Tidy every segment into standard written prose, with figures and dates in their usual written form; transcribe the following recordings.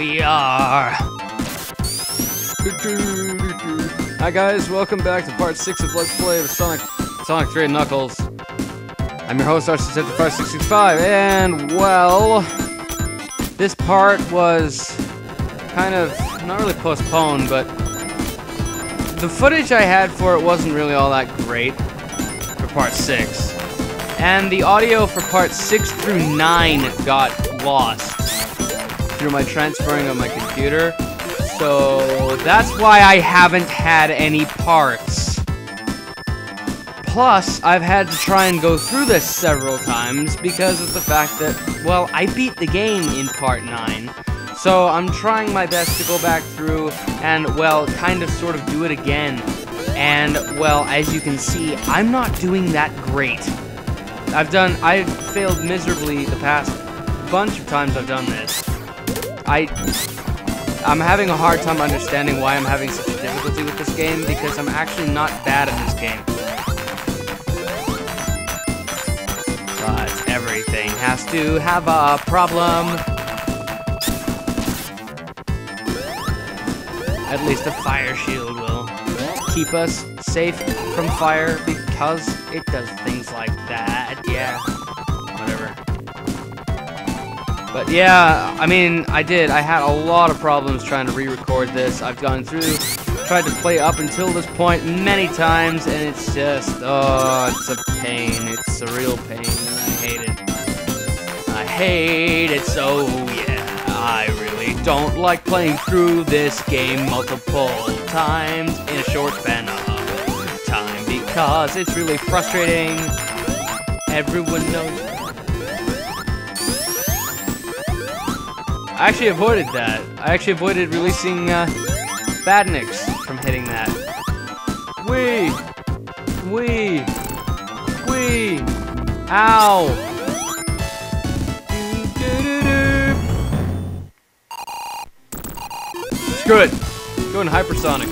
we are. Hi guys, welcome back to part 6 of Let's Play of Sonic 3 and Knuckles. I'm your host, RC75, and well, this part was kind of, not really postponed, but the footage I had for it wasn't really all that great for part 6. And the audio for parts 6 through 9 got lost through my transferring of my computer. So that's why I haven't had any parts. Plus, I've had to try and go through this several times because of the fact that, well, I beat the game in part 9. So I'm trying my best to go back through and, well, kind of sort of do it again. And, well, as you can see, I'm not doing that great. I've failed miserably the past bunch of times I've done this. I'm having a hard time understanding why I'm having such a difficulty with this game, because I'm actually not bad at this game. But everything has to have a problem. At least a fire shield will keep us safe from fire, because it does things like that. Yeah, whatever. But yeah, I mean, I had a lot of problems trying to re-record this. I've gone through, tried to play up until this point many times, and it's just, oh, it's a pain. It's a real pain, and I hate it. I hate it so, yeah. I really don't like playing through this game multiple times in a short span of time, because it's really frustrating. Everyone knows. I actually avoided that. I actually avoided releasing Badniks from hitting that. Wee! Wee! Wee! Ow! Screw it! Going hypersonic.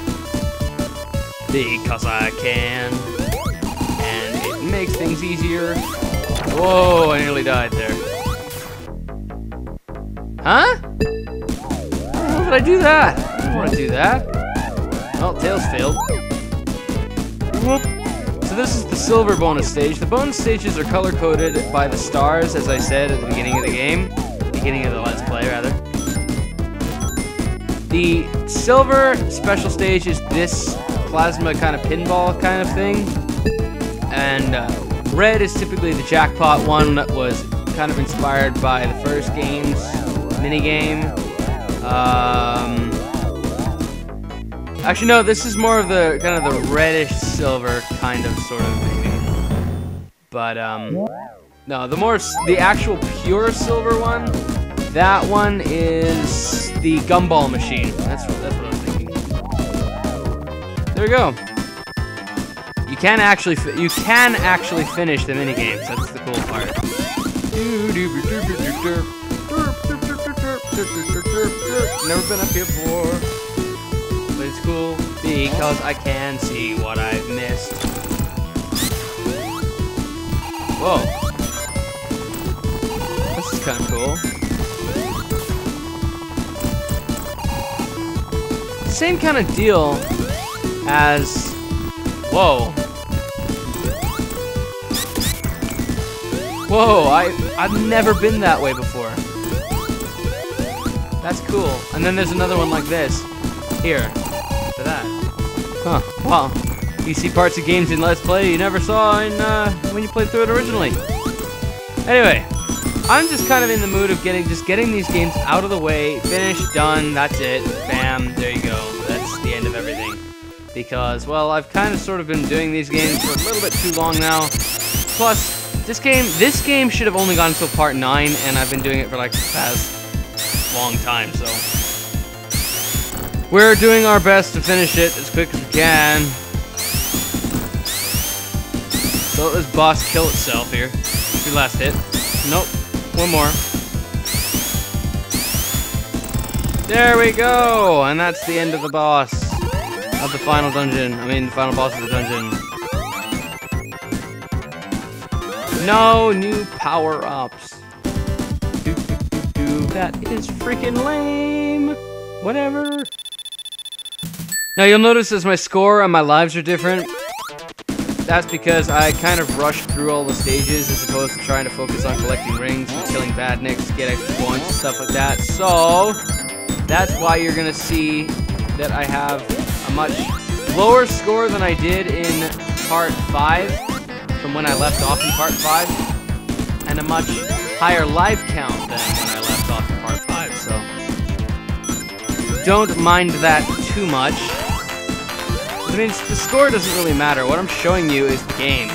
Because I can. And it makes things easier. Whoa, I nearly died there. Huh? How did I do that? I don't want to do that. Well, Tails failed. Whoop. So this is the silver bonus stage. The bonus stages are color-coded by the stars, as I said at the beginning of the game. Beginning of the Let's Play, rather. The silver special stage is this plasma kind of pinball kind of thing. And red is typically the jackpot one that was kind of inspired by the first game's minigame. Actually, no, this is more of the kind of the reddish silver kind of sort of maybe. But no, the actual pure silver one, that one is the gumball machine. That's what I'm thinking. There we go. You can actually finish the minigames. That's the cool part. Never been up here before, but it's cool because I can see what I've missed. Whoa, this is kind of cool. Same kind of deal as, whoa. Whoa, I've never been that way before. That's cool. And then there's another one like this. Here. For that. Huh. Well, you see parts of games in Let's Play you never saw in, when you played through it originally. Anyway, I'm just kind of in the mood of getting these games out of the way, finished, done, that's it. Bam, there you go. That's the end of everything. Because, well, I've kind of sort of been doing these games for a little bit too long now. Plus, this game should have only gone until part 9, and I've been doing it for like the past long time, so we're doing our best to finish it as quick as we can. So let this boss kill itself here. Your last hit. Nope. One more. There we go! And that's the end of the boss. Of the final dungeon. I mean, the final boss of the dungeon. No new power-ups. That is freaking lame. Whatever. Now you'll notice as my score and my lives are different. That's because I kind of rushed through all the stages as opposed to trying to focus on collecting rings and killing badniks to get extra points and stuff like that. So that's why you're gonna see that I have a much lower score than I did in part 5 from when I left off in part 5, and a much higher life count than when I left off in part 5, so don't mind that too much. I mean, the score doesn't really matter. What I'm showing you is the game.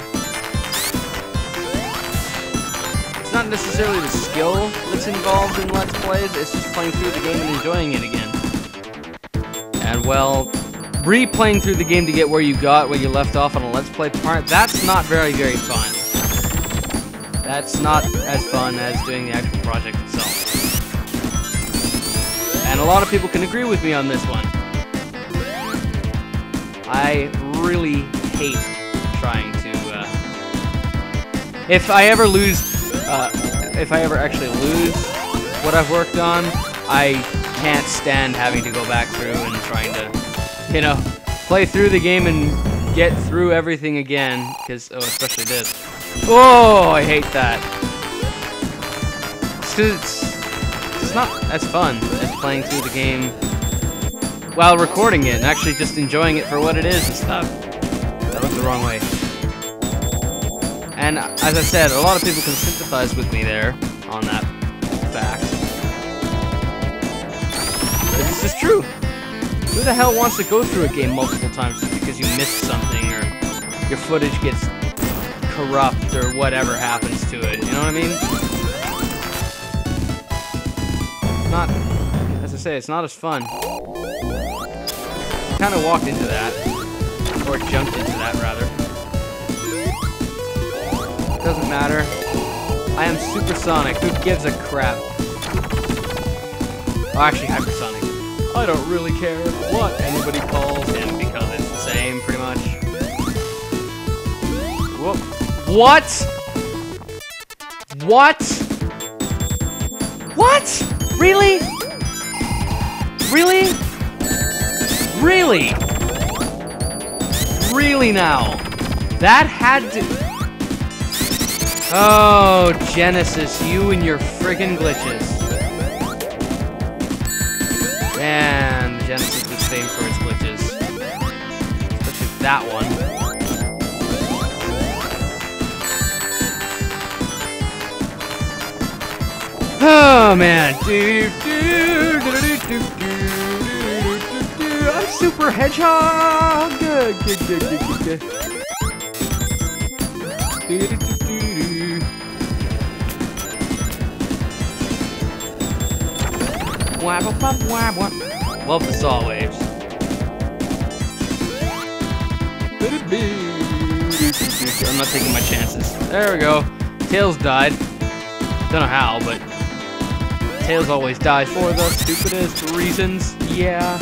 It's not necessarily the skill that's involved in Let's Plays, it's just playing through the game and enjoying it again. And well, replaying through the game to get where you got when you left off on a Let's Play part, that's not very, very fun. That's not as fun as doing the actual project itself. And a lot of people can agree with me on this one. I really hate trying to, if I ever actually lose what I've worked on, I can't stand having to go back through and trying to, you know, play through the game and get through everything again, because, oh, especially this. Oh, I hate that. It's not as fun as playing through the game while recording it and actually just enjoying it for what it is and stuff. That went the wrong way. And as I said, a lot of people can sympathize with me there on that fact. But this is true. Who the hell wants to go through a game multiple times just because you missed something or your footage gets corrupt or whatever happens to it? You know what I mean? It's not, as I say, it's not as fun. Kind of walked into that, or jumped into that rather. Doesn't matter. I am supersonic. Who gives a crap? Oh, actually, hypersonic. I don't really care what anybody calls him because it's the same, pretty much. Whoop. What? What? What? Really? Really? Really? Really now? That had to... Oh, Genesis, you and your friggin' glitches. Man, Genesis is famed for its glitches. Especially that one. Oh, man. I'm Super Hedgehog! Good. Love the saw waves. I'm not taking my chances. There we go. Tails died. Don't know how, but Tails always dies for the stupidest reasons. Yeah.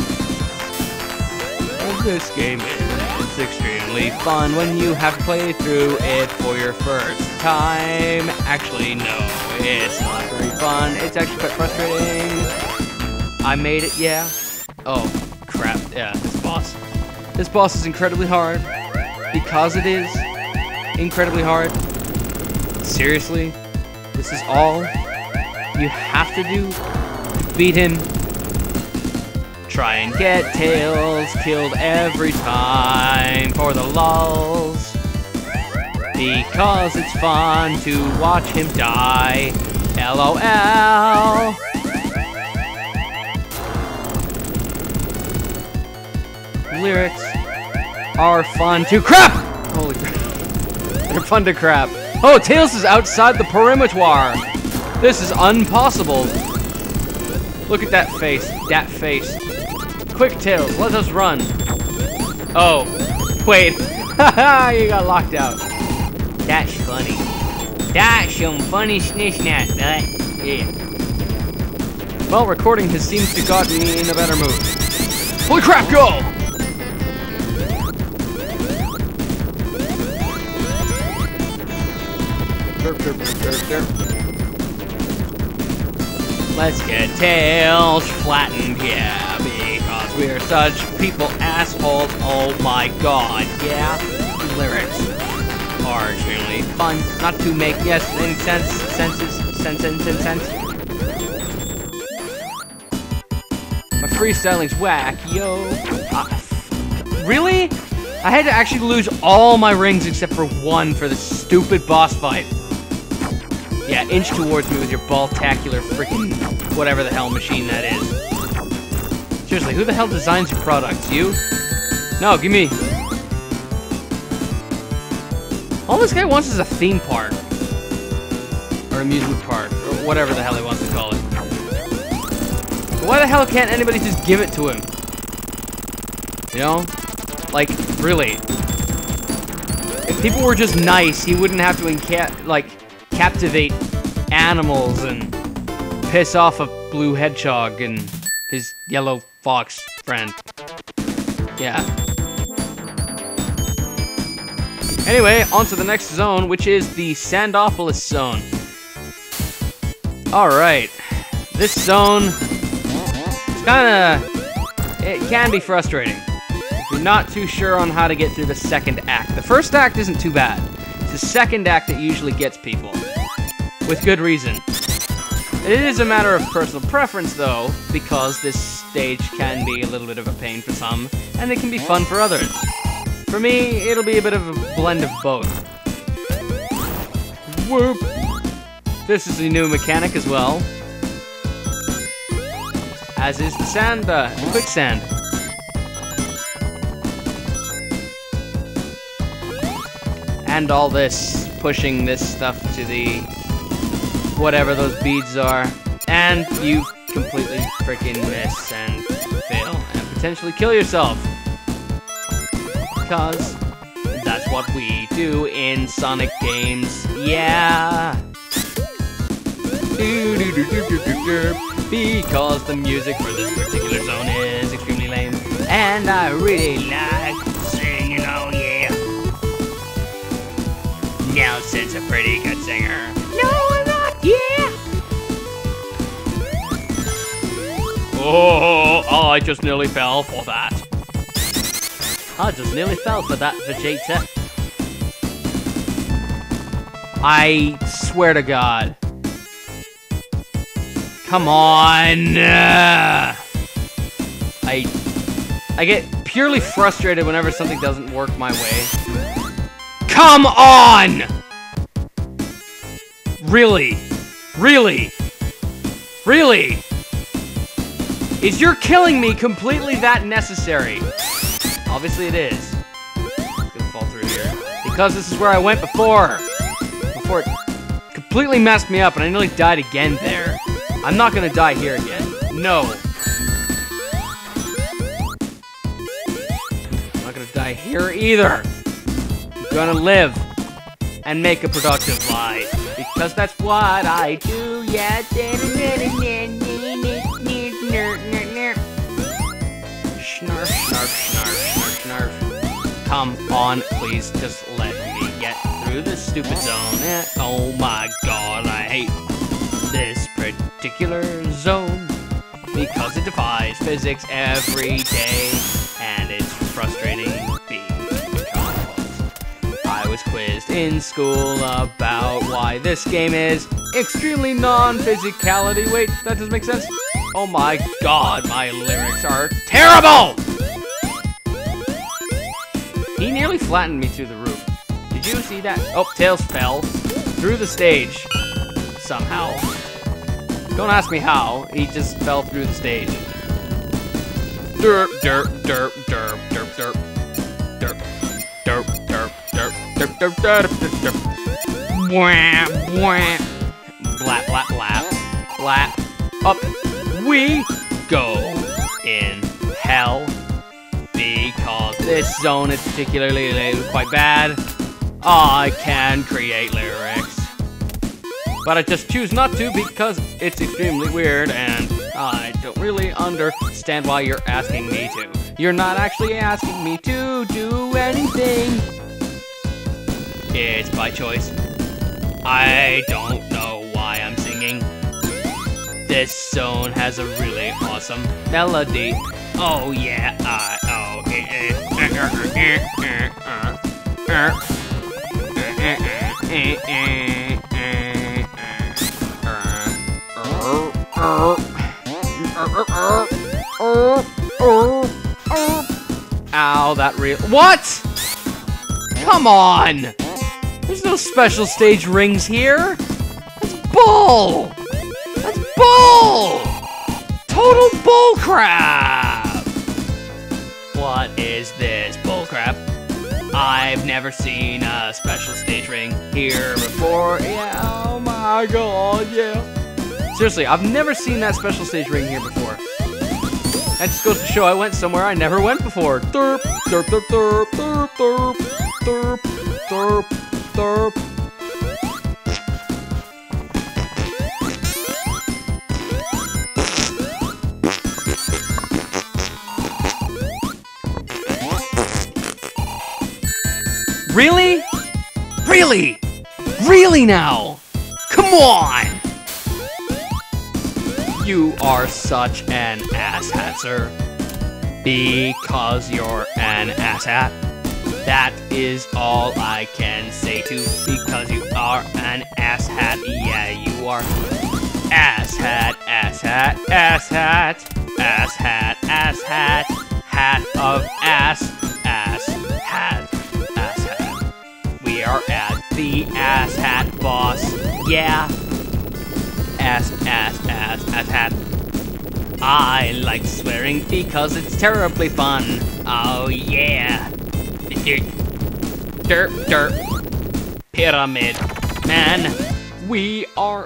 This game is extremely fun when you have to play through it for your first time. Actually, no, it's not very fun. It's actually quite frustrating. I made it, yeah. Oh, crap. Yeah, this boss. This boss is incredibly hard. Because it is incredibly hard. Seriously, this is all you have to do to beat him. Try and get Tails killed every time for the lulz. Because it's fun to watch him die. LOL. Lyrics are fun to crap! Holy crap. They're fun to crap. Oh, Tails is outside the perimeter. This is impossible. Look at that face. That face. Quick, Tails, let us run. Oh, wait. Haha, you got locked out. That's funny. That's some funny snitch-snat, nut. Yeah. Well, recording has seemed to gotten me in a better mood. Holy crap, go! Let's get tails flattened, yeah, because we're such people assholes. Oh my god, yeah. Lyrics are extremely fun. Not to make, yes, any sense. My freestyling's whack, yo. Really? I had to actually lose all my rings except for one for the stupid boss fight. Yeah, inch towards me with your ball-tacular freaking whatever the hell machine that is. Seriously, who the hell designs your products? You? No, give me. All this guy wants is a theme park. Or amusement park. Or whatever the hell he wants to call it. But why the hell can't anybody just give it to him? You know? Like, really. If people were just nice, he wouldn't have to captivate animals and piss off a blue hedgehog and his yellow fox friend. Yeah. Anyway, on to the next zone, which is the Sandopolis Zone. Alright. This zone is it can be frustrating if you're not too sure on how to get through the second act. The first act isn't too bad. It's the second act that usually gets people. With good reason. It is a matter of personal preference, though, because this stage can be a little bit of a pain for some, and it can be fun for others. For me, it'll be a bit of a blend of both. Whoop! This is a new mechanic as well. As is the quicksand. And all this, pushing this stuff to the whatever those beads are. And you completely freaking miss and fail and potentially kill yourself. Because that's what we do in Sonic games. Yeah! Because the music for this particular zone is extremely lame. And I really like singing, oh yeah. Nelson's a pretty good singer. No, I'm not, yeah! Oh, I just nearly fell for that. I just nearly fell for that, Vegeta. I swear to God. Come on! I get purely frustrated whenever something doesn't work my way. Come on! Really? Really? Really? Is your killing me completely that necessary? Obviously it is. I'm gonna fall through here. Because this is where I went before. Before it completely messed me up and I nearly died again there. I'm not gonna die here again. No. I'm not gonna die here either. I'm gonna live and make a productive life. Because that's what I do, yeah. Snarf, snarf, snarf, snarf, snarf. Come on, please, just let me get through this stupid zone. Oh my god, I hate this particular zone because it defies physics every day, and it's frustrating because I was quizzed in school about why this game is extremely non-physicality. Wait, that doesn't make sense. Oh my god, my lyrics are terrible! He nearly flattened me through the roof. Did you see that? Oh, Tails fell through the stage. Somehow. Don't ask me how, he just fell through the stage. Derp, derp, derp, derp, derp, derp. Derp, derp, derp, derp, derp, derp, derp, derp, derp. Wham, wham. Blap, blap, blap. Blap. Up we go in hell. Because this zone is particularly quite bad. I can create lyrics. But I just choose not to because it's extremely weird and I don't really understand why you're asking me to. You're not actually asking me to do anything. It's by choice. I don't know why I'm singing. This zone has a really awesome melody. Oh yeah, Ow, that real— What? Come on! There's no special stage rings here! That's bull! That's bull! Total bull crap! What is this bull crap? I've never seen a special stage ring here before. Yeah, oh my god, yeah. Seriously, I've never seen that special stage ring here before. That just goes to show I went somewhere I never went before. Derp, derp, derp, derp, derp, derp, derp, derp, derp. Really? Really? Really now? Come on! You are such an asshat, sir. Because you're an asshat. That is all I can say to, because you are an asshat. Yeah, you are. Asshat, asshat, asshat, asshat, asshat, hat of ass, ass, hat, asshat. We are at the asshat boss. Yeah. Ass, ass, ass, ass, hat. I like swearing because it's terribly fun. Oh yeah. Derp, derp. Pyramid. Man, we are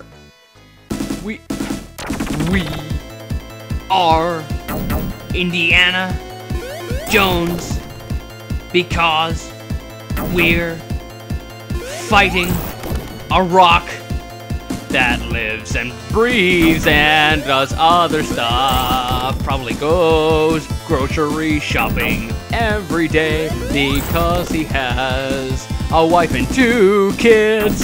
Indiana Jones because we're fighting a rock that lives and breathes and does other stuff. Probably goes grocery shopping every day because he has a wife and 2 kids.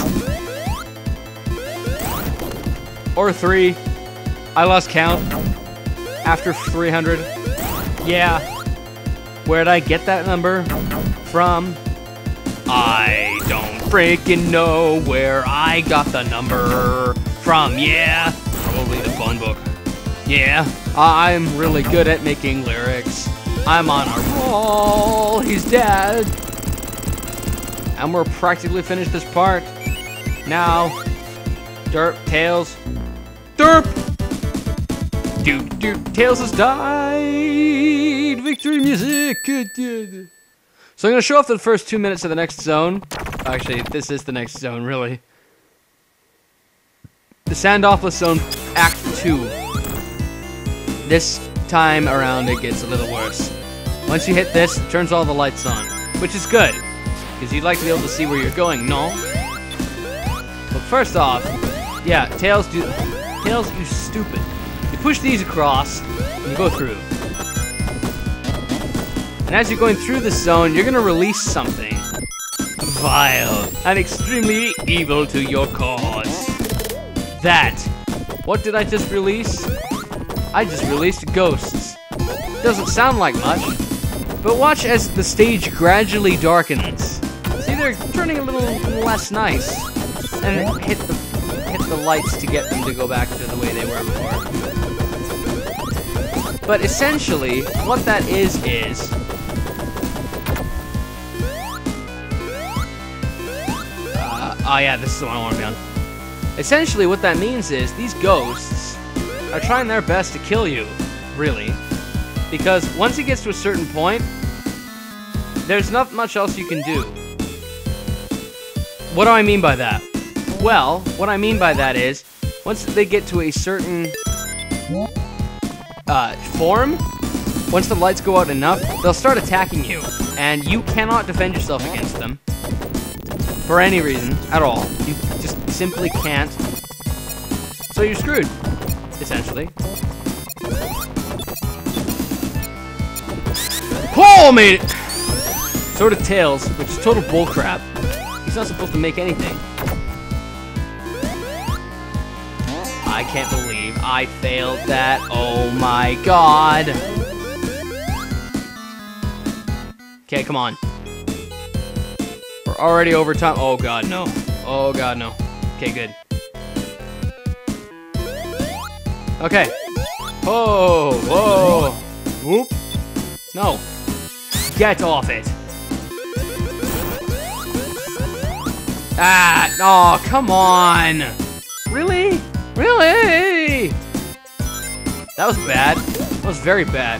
Or 3. I lost count after 300. Yeah. Where'd I get that number from? I don't freaking know where I got the number from. Yeah, probably the phone book. Yeah, I'm really good at making lyrics. I'm on a roll. He's dead. And we're practically finished this part. Now, derp, Tails. Derp! Doop, doop, Tails has died. Victory music. So I'm going to show off the first 2 minutes of the next zone. Actually, this is the next zone, really. The Sandopolis Zone, Act 2. This time around, it gets a little worse. Once you hit this, it turns all the lights on. Which is good, because you'd like to be able to see where you're going, no? But first off, yeah, Tails, you stupid. You push these across, and you go through. And as you're going through this zone, you're going to release something vile and extremely evil to your cause. That. What did I just release? I just released ghosts. Doesn't sound like much, but watch as the stage gradually darkens. See, they're turning a little less nice. And hit the lights to get them to go back to the way they were before. But essentially, what that is oh yeah, this is the one I want to be on. Essentially, what that means is these ghosts are trying their best to kill you, really. Because once it gets to a certain point, there's not much else you can do. What do I mean by that? Well, what I mean by that is, once they get to a certain form, once the lights go out enough, they'll start attacking you. And you cannot defend yourself against them. For any reason at all. You just simply can't. So you're screwed, essentially. Oh, made it! So did Tails, which is total bullcrap. He's not supposed to make anything. I can't believe I failed that. Oh my god. Okay, come on. We're already over time. Oh god, no. Oh god, no. Okay, good. Okay. Whoa, whoa. Whoop. No. Get off it. Ah, oh, come on. Really? Really? That was bad. That was very bad.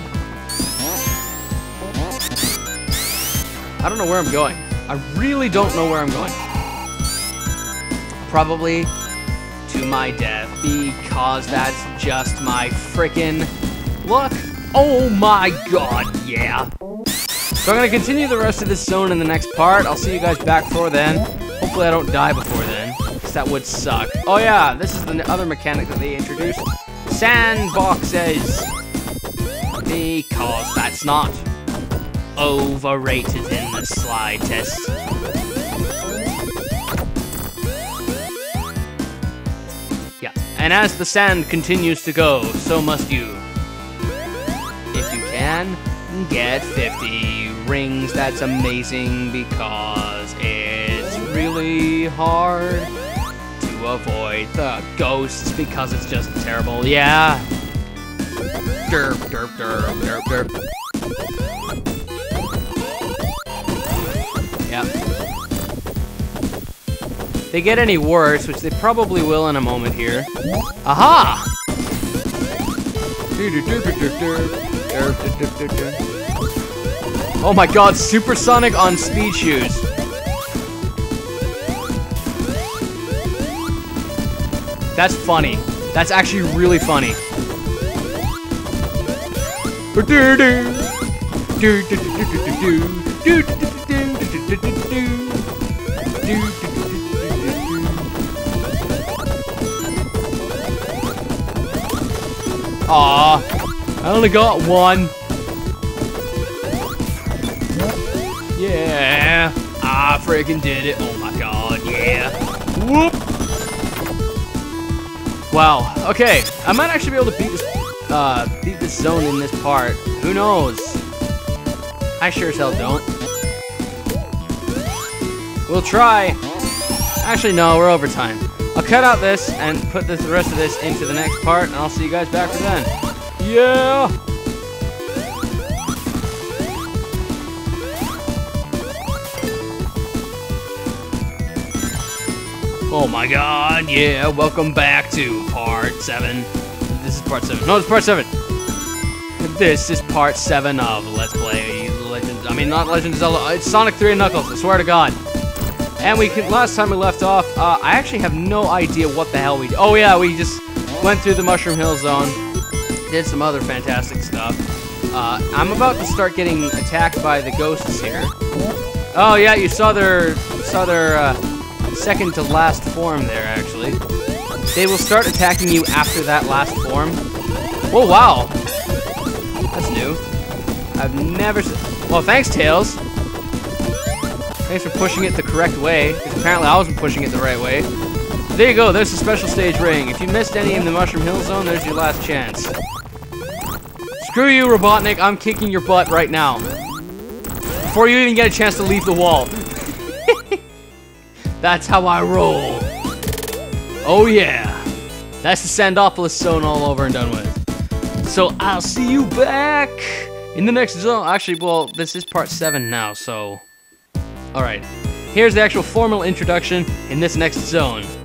I don't know where I'm going. I really don't know where I'm going. Probably to my death, because that's just my frickin' luck. Oh my god, yeah. So I'm gonna continue the rest of this zone in the next part. I'll see you guys back for then. Hopefully I don't die before then, because that would suck. Oh yeah, this is the other mechanic that they introduced. Sandboxes. Because that's not overrated in the slightest. Yeah, and as the sand continues to go, so must you. If you can, get 50 rings. That's amazing because it's really hard to avoid the ghosts because it's just terrible. Yeah. Derp, derp, derp, derp, derp. Yep. If they get any worse, which they probably will in a moment here. Aha! Oh my god, supersonic on speed shoes. That's funny. That's actually really funny. Aw, I only got one. Yeah, I freaking did it. Oh my god, yeah. Whoop. Wow. Okay, I might actually be able to beat this zone in this part. Who knows? I sure as hell don't. We'll try. Actually, no, we're over time. I'll cut out this and put the rest of this into the next part, and I'll see you guys back for then. Yeah! Oh my god, yeah, welcome back to part 7. This is part 7. No, it's part 7. This is part 7 of Let's Play Legends. I mean, not Legend of Zelda. It's Sonic 3 and Knuckles, I swear to god. And last time we left off, I actually have no idea what the hell we did. Oh yeah, we just went through the Mushroom Hill Zone, did some other fantastic stuff. I'm about to start getting attacked by the ghosts here. Oh yeah, you saw their second to last form there, actually. They will start attacking you after that last form. Oh wow, that's new. I've never. Well, thanks, Tails. Thanks for pushing it the correct way, because apparently I wasn't pushing it the right way. There you go, there's the special stage ring. If you missed any in the Mushroom Hill Zone, there's your last chance. Screw you, Robotnik, I'm kicking your butt right now. Before you even get a chance to leave the wall. That's how I roll. Oh yeah. That's the Sandopolis Zone all over and done with. So I'll see you back in the next zone. Actually, well, this is part 7 now, so... Alright, here's the actual formal introduction in this next zone.